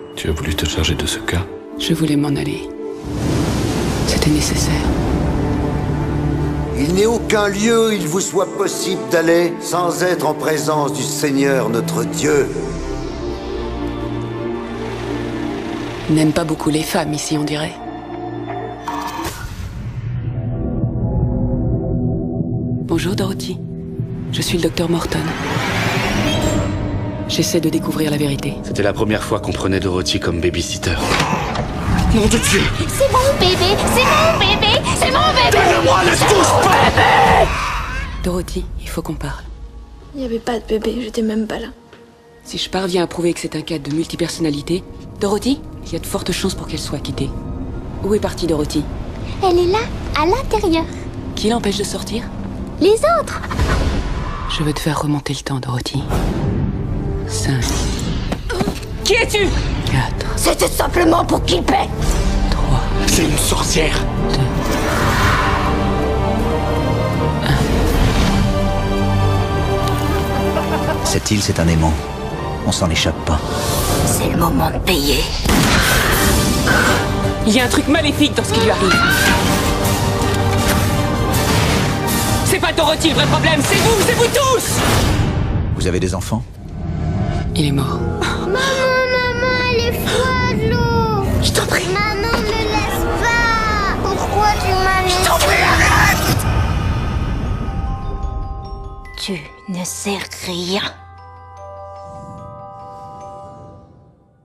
Tu as voulu te charger de ce cas? Je voulais m'en aller. C'était nécessaire. Il n'est aucun lieu où il vous soit possible d'aller sans être en présence du Seigneur notre Dieu. On n'aime pas beaucoup les femmes ici, on dirait. Bonjour Dorothy. Je suis le docteur Morton. J'essaie de découvrir la vérité. C'était la première fois qu'on prenait Dorothy comme babysitter. Nom de Dieu! C'est mon bébé! C'est mon bébé! C'est mon bébé! Donne-moi, ne touche pas! Dorothy, il faut qu'on parle. Il n'y avait pas de bébé, j'étais même pas là. Si je parviens à prouver que c'est un cas de multipersonnalité, Dorothy, il y a de fortes chances pour qu'elle soit quittée. Où est partie Dorothy? Elle est là, à l'intérieur. Qui l'empêche de sortir? Les autres! Je veux te faire remonter le temps, Dorothy. 5. Qui es-tu? 4. C'était simplement pour qu'il paie! 3. C'est une sorcière! 2. Cette île, c'est un aimant. On s'en échappe pas. C'est le moment de payer. Il y a un truc maléfique dans ce qui lui arrive. C'est pas Dorothy le vrai problème, c'est vous tous! Vous avez des enfants? Il est mort. Maman, elle est froide, l'eau! Je t'en prie. Maman, ne me laisse pas! Pourquoi tu m'as laissé? Je t'en prie, arrête! Tu ne sais rien.